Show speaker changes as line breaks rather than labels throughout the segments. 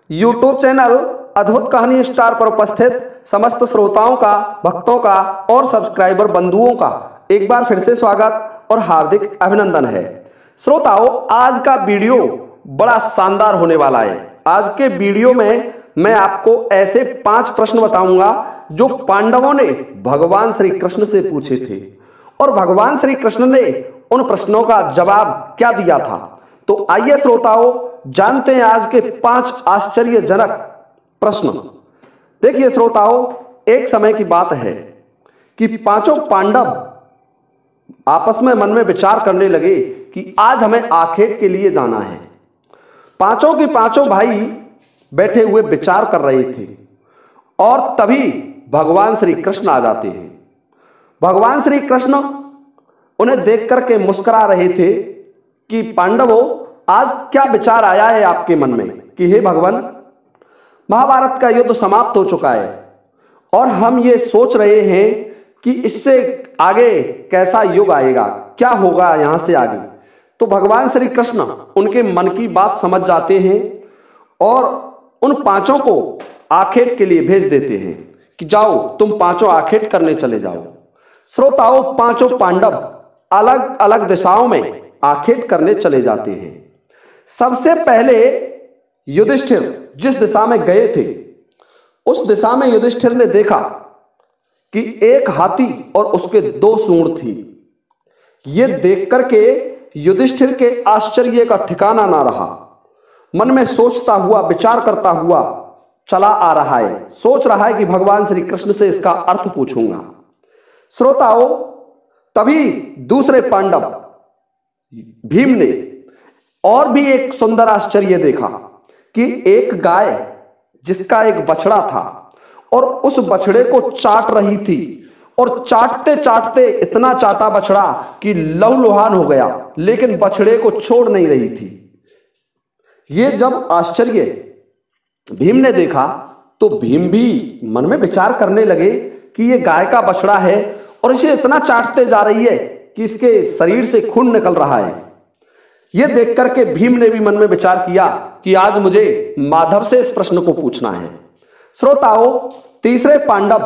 YouTube channel अद्भुत कहानी star पर उपस्थित समस्त श्रोताओं का, भक्तों का और सब्सक्राइबर बंधुओं का एक बार फिर से स्वागत और हार्दिक अभिनंदन है। श्रोताओं, आज का वीडियो बड़ा शानदार होने वाला है। आज के वीडियो में मैं आपको ऐसे 5 प्रश्न बताऊंगा जो पांडवों ने भगवान श्री कृष्ण से पूछे थे और भगवान श्री कृष्ण ने उन प्रश्नों का जवाब क्या दिया था। तो आइए श्रोताओं, जानते हैं आज के 5 आश्चर्यजनक प्रश्न। देखिए श्रोताओं, एक समय की बात है कि पांचों पांडव आपस में मन में विचार करने लगे कि आज हमें आखेट के लिए जाना है। पांचों के पांचों भाई बैठे हुए विचार कर रहे थे और तभी भगवान श्री कृष्ण आ जाते हैं। भगवान श्री कृष्ण उन्हें देख करके मुस्कुरा रहे थे कि पांडवों, आज क्या विचार आया है आपके मन में कि हे भगवान, महाभारत का युद्ध समाप्त हो चुका है और हम ये सोच रहे हैं कि इससे आगे कैसा युग आएगा, क्या होगा यहां से आगे। तो भगवान श्री कृष्ण उनके मन की बात समझ जाते हैं और उन पांचों को आखेट के लिए भेज देते हैं कि जाओ, तुम पांचों आखेट करने चले जाओ। श्रोताओं, पांचों पांडव अलग अलग दिशाओं में आखेट करने चले जाते हैं। सबसे पहले युधिष्ठिर जिस दिशा में गए थे, उस दिशा में युधिष्ठिर ने देखा कि एक हाथी और उसके 2 सूंड थी। यह देख करके युधिष्ठिर के आश्चर्य का ठिकाना ना रहा। मन में सोचता हुआ, विचार करता हुआ चला आ रहा है, सोच रहा है कि भगवान श्री कृष्ण से इसका अर्थ पूछूंगा। श्रोताओं, तभी दूसरे पांडव भीम ने और भी एक सुंदर आश्चर्य देखा कि एक गाय जिसका एक बछड़ा था और उस बछड़े को चाट रही थी और चाटते चाटते इतना चाटा बछड़ा कि लहूलुहान हो गया, लेकिन बछड़े को छोड़ नहीं रही थी। ये जब आश्चर्य भीम ने देखा तो भीम भी मन में विचार करने लगे कि ये गाय का बछड़ा है और इसे इतना चाटते जा रही है कि इसके शरीर से खून निकल रहा है। यह देख करके भीम ने भी मन में विचार किया कि आज मुझे माधव से इस प्रश्न को पूछना है। श्रोताओं, तीसरे पांडव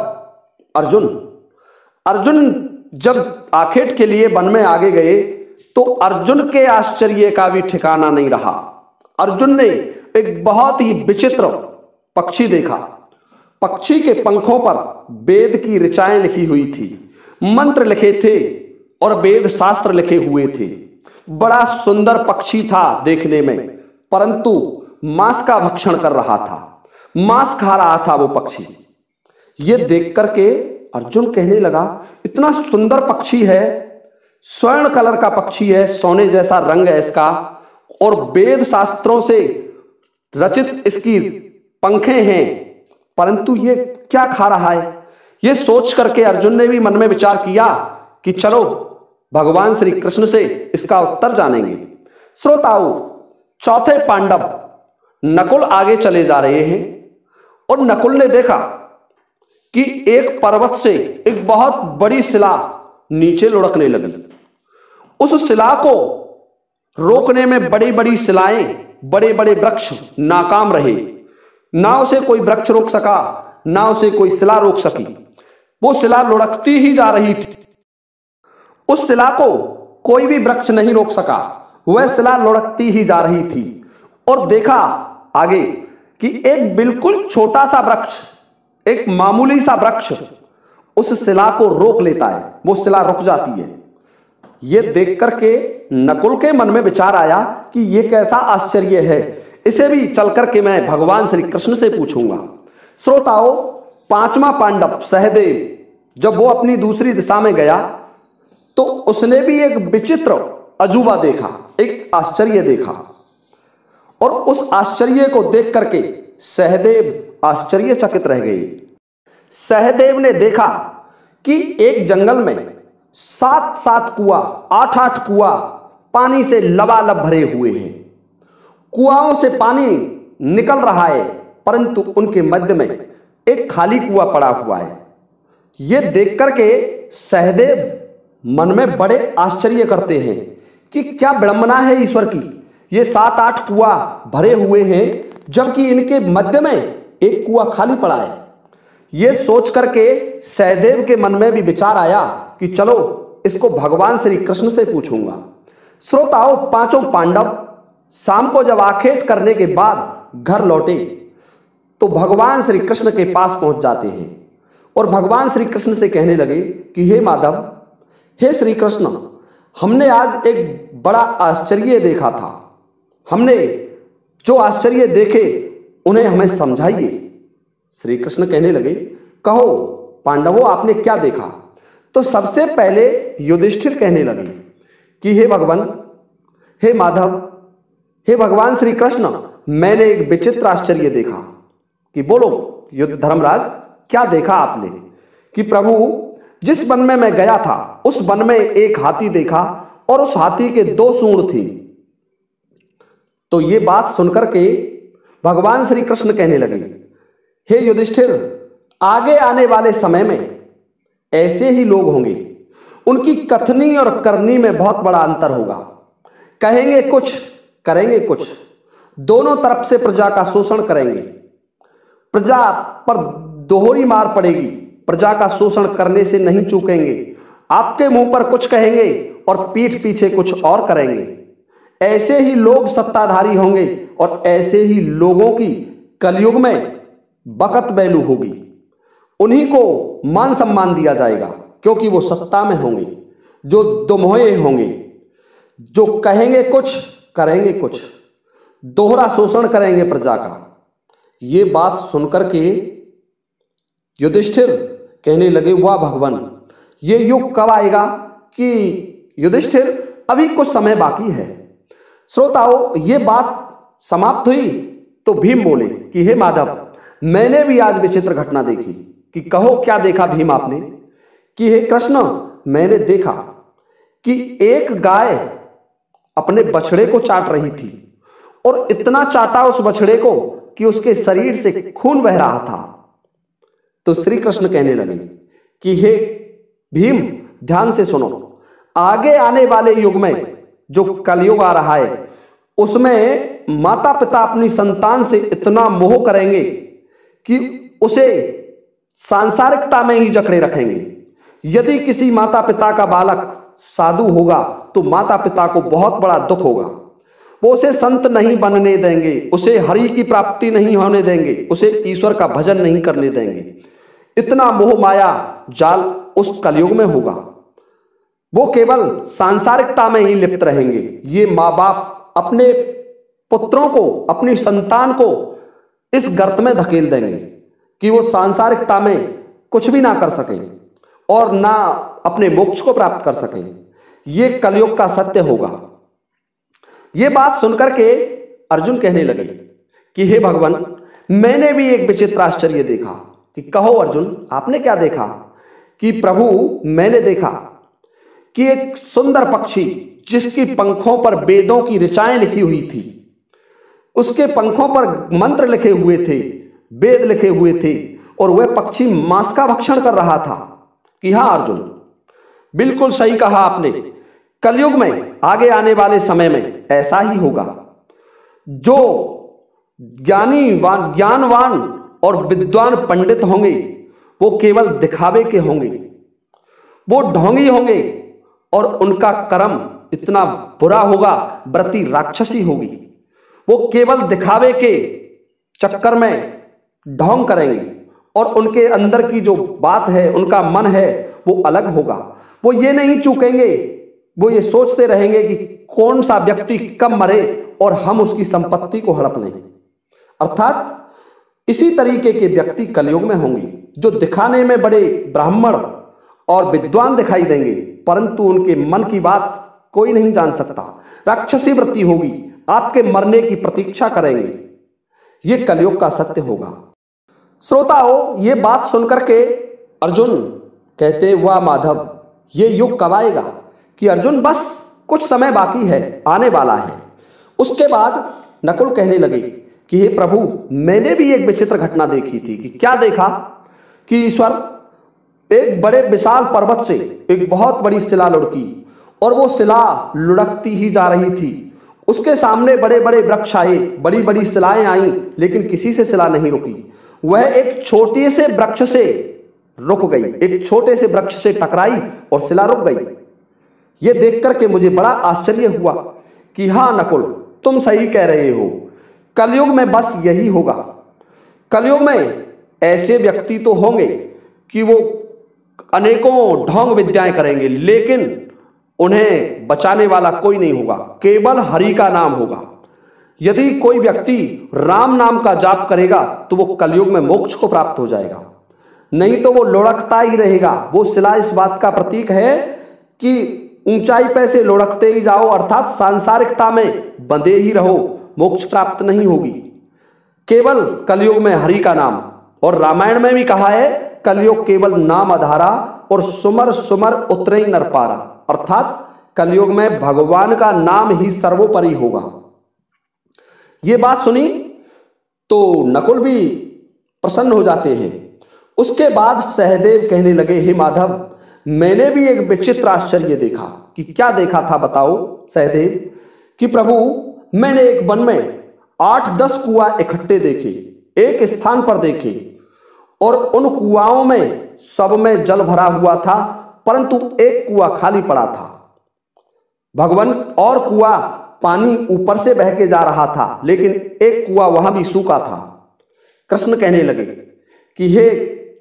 अर्जुन जब आखेट के लिए वन में आगे गए तो अर्जुन के आश्चर्य का भी ठिकाना नहीं रहा। अर्जुन ने एक बहुत ही विचित्र पक्षी देखा। पक्षी के पंखों पर वेद की ऋचाएं लिखी हुई थी, मंत्र लिखे थे और वेद शास्त्र लिखे हुए थे। बड़ा सुंदर पक्षी था देखने में, परंतु मांस का भक्षण कर रहा था, मांस खा रहा था वो पक्षी। ये देख करके अर्जुन कहने लगा, इतना सुंदर पक्षी है, स्वर्ण कलर का पक्षी है, सोने जैसा रंग है इसका और वेद शास्त्रों से रचित इसकी पंखें हैं, परंतु ये क्या खा रहा है। ये सोच करके अर्जुन ने भी मन में विचार किया कि चलो भगवान श्री कृष्ण से इसका उत्तर जानेंगे। श्रोताओं, चौथे पांडव नकुल आगे चले जा रहे हैं और नकुल ने देखा कि एक पर्वत से एक बहुत बड़ी शिला नीचे लुढ़कने लगी। उस शिला को रोकने में बड़ी बड़ी शिलाएं, बड़े बड़े वृक्ष नाकाम रहे। ना उसे कोई वृक्ष रोक सका, ना उसे कोई शिला रोक सकी। वो शिला लुढ़कती ही जा रही थी। उस शिला को कोई भी वृक्ष नहीं रोक सका, वह शिला लुढ़कती ही जा रही थी। और देखा आगे कि एक बिल्कुल छोटा सा वृक्ष, एक मामूली सा वृक्ष उस शिला को रोक लेता है, वो शिला रुक जाती है। यह देख करके नकुल के मन में विचार आया कि यह कैसा आश्चर्य है, इसे भी चल करके मैं भगवान श्री कृष्ण से पूछूंगा। श्रोताओं, पांचवा पांडव सहदेव जब वो अपनी दूसरी दिशा में गया तो उसने भी एक विचित्र अजूबा देखा, एक आश्चर्य देखा और उस आश्चर्य को देख करके सहदेव आश्चर्यचकित रह गए। सहदेव ने देखा कि एक जंगल में 7-7 कुआं, 8-8 कुआं पानी से लबालब भरे हुए हैं। कुआओं से पानी निकल रहा है, परंतु उनके मध्य में एक खाली कुआं पड़ा हुआ है। यह देख करके सहदेव मन में बड़े आश्चर्य करते हैं कि क्या विडंबना है ईश्वर की। ये 7-8 कुआं भरे हुए हैं, जबकि इनके मध्य में एक कुआं खाली पड़ा है। ये सोच करके सहदेव के मन में भी विचार आया कि चलो इसको भगवान श्री कृष्ण से पूछूंगा। श्रोताओं, पांचों पांडव शाम को जब आखेट करने के बाद घर लौटे तो भगवान श्री कृष्ण के पास पहुंच जाते हैं और भगवान श्री कृष्ण से कहने लगे कि हे माधव, हे श्री कृष्ण, हमने आज एक बड़ा आश्चर्य देखा था। हमने जो आश्चर्य देखे उन्हें हमें समझाइए। श्री कृष्ण कहने लगे, कहो पांडवों, आपने क्या देखा? तो सबसे पहले युधिष्ठिर कहने लगे कि हे भगवान, हे माधव, हे भगवान श्री कृष्ण, मैंने एक विचित्र आश्चर्य देखा। कि बोलो धर्मराज, क्या देखा आपने? कि प्रभु, जिस वन में मैं गया था उस वन में एक हाथी देखा और उस हाथी के 2 सूंड थी। तो ये बात सुनकर के भगवान श्री कृष्ण कहने लगे, हे युधिष्ठिर, आगे आने वाले समय में ऐसे ही लोग होंगे। उनकी कथनी और करनी में बहुत बड़ा अंतर होगा। कहेंगे कुछ, करेंगे कुछ। दोनों तरफ से प्रजा का शोषण करेंगे। प्रजा पर दोहरी मार पड़ेगी। प्रजा का शोषण करने से नहीं चूकेंगे। आपके मुंह पर कुछ कहेंगे और पीठ पीछे कुछ और करेंगे। ऐसे ही लोग सत्ताधारी होंगे और ऐसे ही लोगों की कलयुग में बकत बैलू होगी। उन्हीं को मान सम्मान दिया जाएगा क्योंकि वो सत्ता में होंगे, जो दुमोहे होंगे, जो कहेंगे कुछ, करेंगे कुछ, दोहरा शोषण करेंगे प्रजा का। ये बात सुनकर के युधिष्ठिर कहने लगे, वाह भगवान, ये युग कब आएगा? कि युधिष्ठिर, अभी कुछ समय बाकी है। श्रोताओं, ये बात समाप्त हुई तो भीम बोले कि हे माधव, मैंने भी आज विचित्र घटना देखी। कि कहो क्या देखा भीम आपने? कि हे कृष्ण, मैंने देखा कि एक गाय अपने बछड़े को चाट रही थी और इतना चाटा उस बछड़े को कि उसके शरीर से खून बह रहा था। तो श्री कृष्ण कहने लगे कि हे भीम, ध्यान से सुनो। आगे आने वाले युग में जो कलयुग आ रहा है उसमें माता पिता अपनी संतान से इतना मोह करेंगे कि उसे सांसारिकता में ही जकड़े रखेंगे। यदि किसी माता पिता का बालक साधु होगा तो माता पिता को बहुत बड़ा दुख होगा। वो उसे संत नहीं बनने देंगे, उसे हरि की प्राप्ति नहीं होने देंगे, उसे ईश्वर का भजन नहीं करने देंगे। इतना मोह माया जाल उस कलयुग में होगा। वो केवल सांसारिकता में ही लिप्त रहेंगे। ये माँ बाप अपने पुत्रों को, अपनी संतान को इस गर्त में धकेल देंगे कि वो सांसारिकता में कुछ भी ना कर सकें और ना अपने मोक्ष को प्राप्त कर सकें। ये कलयुग का सत्य होगा। ये बात सुनकर के अर्जुन कहने लगे कि हे भगवान, मैंने भी एक विचित्र आश्चर्य देखा। कि कहो अर्जुन, आपने क्या देखा? कि प्रभु, मैंने देखा कि एक सुंदर पक्षी जिसकी पंखों पर वेदों की ऋचाएं लिखी हुई थी, उसके पंखों पर मंत्र लिखे हुए थे, वेद लिखे हुए थे, और वह पक्षी मांस का भक्षण कर रहा था। कि हाँ अर्जुन, बिल्कुल सही कहा आपने। कलयुग में आगे आने वाले समय में ऐसा ही होगा। जो ज्ञानवान और विद्वान पंडित होंगे वो केवल दिखावे के होंगे, वो ढोंगी होंगे और उनका कर्म इतना बुरा होगा, व्रति राक्षसी होगी। वो केवल दिखावे के चक्कर में ढोंग करेंगे और उनके अंदर की जो बात है, उनका मन है, वो अलग होगा। वो ये नहीं चूकेंगे, वो ये सोचते रहेंगे कि कौन सा व्यक्ति कब मरे और हम उसकी संपत्ति को हड़प लें। अर्थात इसी तरीके के व्यक्ति कलयुग में होंगे, जो दिखाने में बड़े ब्राह्मण और विद्वान दिखाई देंगे, परंतु उनके मन की बात कोई नहीं जान सकता। राक्षसी वृत्ति होगी, आपके मरने की प्रतीक्षा करेंगे। ये कलयुग का सत्य होगा। श्रोताओं, ये बात सुनकर के अर्जुन कहते, वाह माधव, ये युग कब आएगा? कि अर्जुन, बस कुछ समय बाकी है, आने वाला है। उसके बाद नकुल कहने लगे कि हे प्रभु, मैंने भी एक विचित्र घटना देखी थी। कि क्या देखा? कि ईश्वर एक बड़े विशाल पर्वत से एक बहुत बड़ी शिला लुढ़की और वो शिला लुढ़कती ही जा रही थी उसके सामने बड़े बड़े वृक्ष आए, बड़ी बड़ी शिलाएं आईं, लेकिन किसी से शिला नहीं रुकी। वह एक छोटे से वृक्ष से रुक गई, एक छोटे से वृक्ष से टकराई और शिला रुक गई। यह देख करके मुझे बड़ा आश्चर्य हुआ कि हाँ नकुल, तुम सही कह रहे हो, कलयुग में बस यही होगा। कलयुग में ऐसे व्यक्ति तो होंगे कि वो अनेकों ढोंग विद्याएं करेंगे, लेकिन उन्हें बचाने वाला कोई नहीं होगा, केवल हरि का नाम होगा। यदि कोई व्यक्ति राम नाम का जाप करेगा तो वो कलयुग में मोक्ष को प्राप्त हो जाएगा, नहीं तो वो लुढ़कता ही रहेगा। वो शिला इस बात का प्रतीक है कि ऊंचाई पे से लुढ़कते ही जाओ, अर्थात सांसारिकता में बंधे ही रहो, मोक्ष प्राप्त नहीं होगी। केवल कलयुग में हरि का नाम, और रामायण में भी कहा है कलयुग केवल नाम आधारा और सुमर सुमर उतरे नर पारा, अर्थात कलयुग में भगवान का नाम ही सर्वोपरि होगा। ये बात सुनी तो नकुल भी प्रसन्न हो जाते हैं। उसके बाद सहदेव कहने लगे, हे माधव, मैंने भी एक विचित्र आश्चर्य देखा। कि क्या देखा था बताओ सहदेव? कि प्रभु, मैंने एक वन में 8-10 कुआं इकट्ठे देखे, एक स्थान पर देखे, और उन कुआओं में सब में जल भरा हुआ था, परंतु एक कुआं खाली पड़ा था भगवान, और कुआं पानी ऊपर से बह के जा रहा था, लेकिन एक कुआं वहां भी सूखा था। कृष्ण कहने लगे कि हे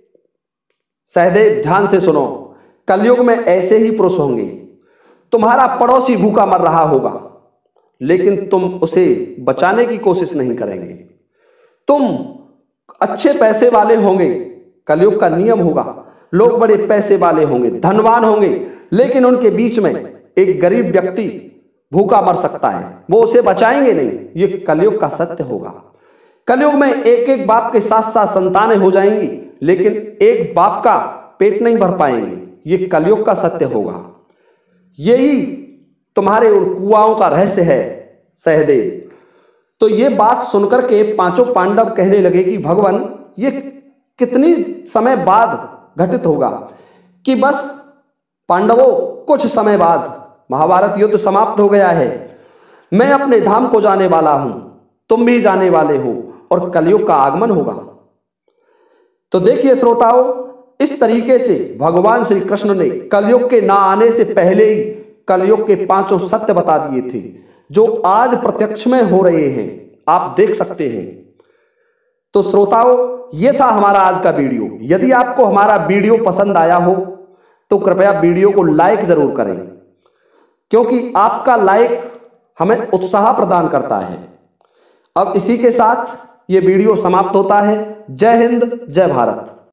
सहदेव, ध्यान से सुनो, कलयुग में ऐसे ही पुरुष होंगे। तुम्हारा पड़ोसी भूखा मर रहा होगा, लेकिन तुम उसे बचाने की कोशिश नहीं करेंगे। तुम अच्छे पैसे वाले होंगे, कलयुग का नियम होगा, लोग बड़े पैसे वाले होंगे, धनवान होंगे, लेकिन उनके बीच में एक गरीब व्यक्ति भूखा मर सकता है, वो उसे बचाएंगे नहीं। ये कलयुग का सत्य होगा। कलयुग में एक एक बाप के साथ साथ संतानें हो जाएंगी, लेकिन एक बाप का पेट नहीं भर पाएंगे। ये कलयुग का सत्य होगा। यही तुम्हारे उन कुआओं का रहस्य है सहदेव। तो ये बात सुनकर के पांचों पांडव कहने लगे कि भगवान, ये कितनी समय बाद घटित होगा? कि बस पांडवों, कुछ समय बाद महाभारत युद्ध समाप्त हो गया है, मैं अपने धाम को जाने वाला हूं, तुम भी जाने वाले हो, और कलयुग का आगमन होगा। तो देखिए श्रोताओं, इस तरीके से भगवान श्री कृष्ण ने कलयुग के ना आने से पहले ही कलयुग के 5 सत्य बता दिए थे, जो आज प्रत्यक्ष में हो रहे हैं, आप देख सकते हैं। तो श्रोताओं, यह था हमारा आज का वीडियो। यदि आपको हमारा वीडियो पसंद आया हो तो कृपया वीडियो को लाइक जरूर करें, क्योंकि आपका लाइक हमें उत्साह प्रदान करता है। अब इसी के साथ ये वीडियो समाप्त होता है। जय हिंद, जय भारत।